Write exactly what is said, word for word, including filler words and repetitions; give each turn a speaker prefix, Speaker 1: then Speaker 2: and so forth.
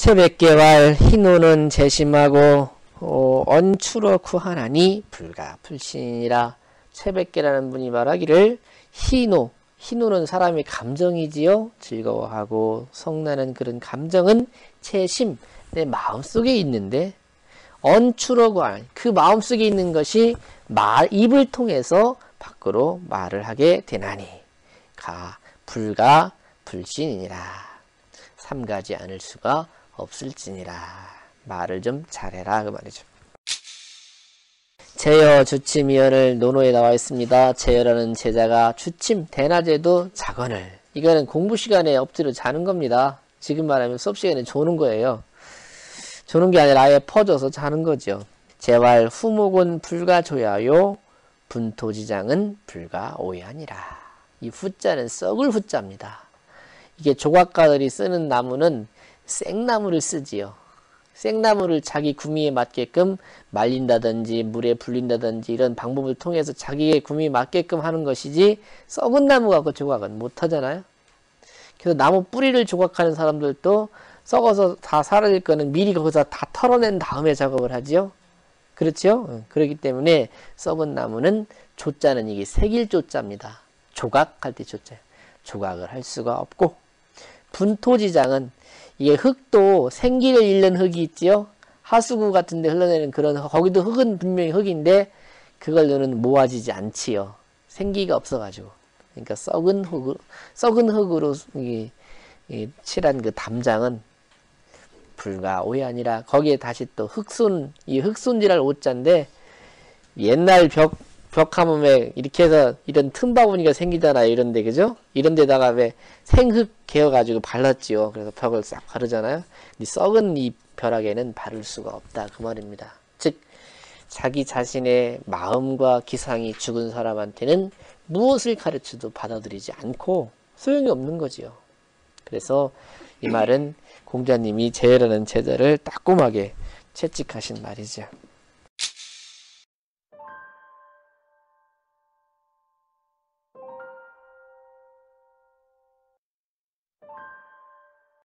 Speaker 1: 채백개왈 희노는 재심하고 어, 언추러 구하나니 불가 불신이라. 채백개라는 분이 말하기를 희노, 희노는 사람의 감정이지요. 즐거워하고 성나는 그런 감정은 채심, 내 마음속에 있는데 언추러 구하나니 그 마음속에 있는 것이 말, 입을 통해서 밖으로 말을 하게 되나니 가 불가 불신이니라. 삼가지 않을 수가 없을지니라. 말을 좀 잘해라 그 말이죠. 제여 주침이언을 논어에 나와 있습니다. 제여라는 제자가 주침 대낮에도 자건을, 이거는 공부 시간에 엎드려 자는 겁니다. 지금 말하면 수업 시간에 조는 거예요. 조는 게 아니라 아예 퍼져서 자는 거죠. 제왈 후목은 불가조야요 분토지장은 불가오야니라. 이 후자는 썩을 후자입니다. 이게 조각가들이 쓰는 나무는 생나무를 쓰지요. 생나무를 자기 구미에 맞게끔 말린다든지 물에 불린다든지 이런 방법을 통해서 자기의 구미에 맞게끔 하는 것이지 썩은 나무 갖고 조각은 못하잖아요. 그래서 나무 뿌리를 조각하는 사람들도 썩어서 다 사라질 거는 미리 거기서 다 털어낸 다음에 작업을 하지요. 그렇죠? 그렇기 때문에 썩은 나무는 조자는 이게 색일조자입니다. 조각할 때 조자. 조각을 할 수가 없고, 분토지장은 이게 흙도 생기를 잃는 흙이 있지요. 하수구 같은 데 흘러내리는 그런, 거기도 흙은 분명히 흙인데 그걸 너는 모아지지 않지요. 생기가 없어가지고. 그러니까 썩은 흙, 썩은 흙으로 이, 이 칠한 그 담장은 불가오이 아니라, 거기에 다시 또 흙순, 이 흙순지랄 오자인데 옛날 벽, 벽하면 왜 이렇게 해서 이런 틈바구니가 생기잖아요. 이런데, 그죠? 이런 데다가 왜 생흙 개어가지고 발랐지요. 그래서 벽을 싹 바르잖아요. 이 썩은 이 벼락에는 바를 수가 없다. 그 말입니다. 즉, 자기 자신의 마음과 기상이 죽은 사람한테는 무엇을 가르쳐도 받아들이지 않고 소용이 없는 거지요. 그래서 이 말은 공자님이 제여라는 제자를 따끔하게 채찍하신 말이죠.